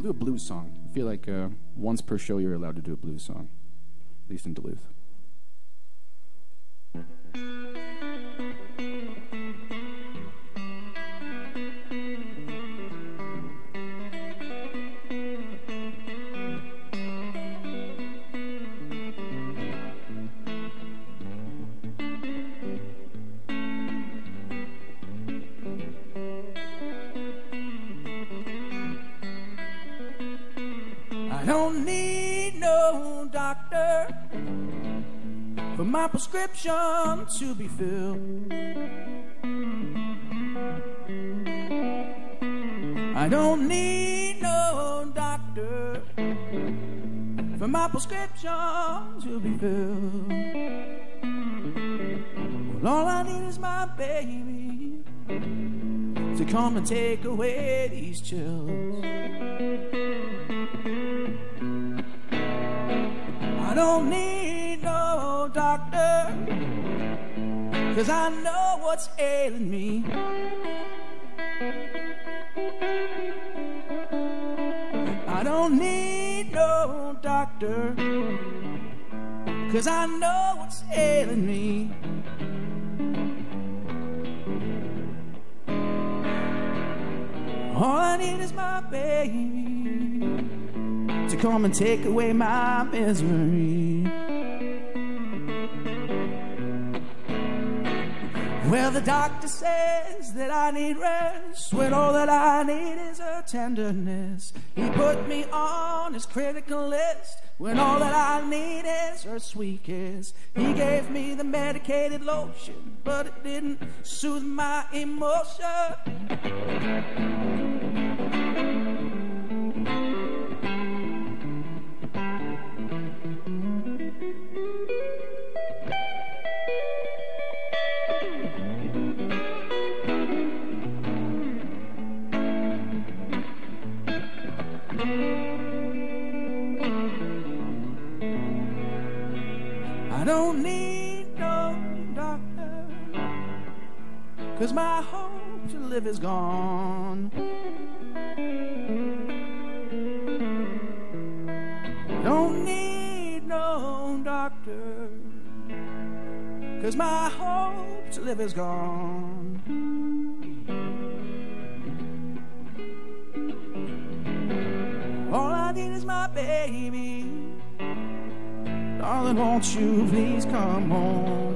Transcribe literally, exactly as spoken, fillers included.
do a blues song. I feel like uh, once per show you're allowed to do a blues song, at least in Duluth. I don't need no doctor for my prescription to be filled. I don't need no doctor for my prescription to be filled. Well, all I need is my baby to come and take away these chills. I don't need no doctor, 'cause I know what's ailing me. I don't need no doctor, 'cause I know what's ailing me. All I need is my baby to come and take away my misery. Well, the doctor says that I need rest, when all that I need is her tenderness. He put me on his critical list, when all that I need is her sweet kiss. He gave me the medicated lotion, but it didn't soothe my emotion. I don't need no doctor, 'cause my hope to live is gone. Don't need no doctor, 'cause my hope to live is gone. All I need is my baby. Darling, won't you please come home?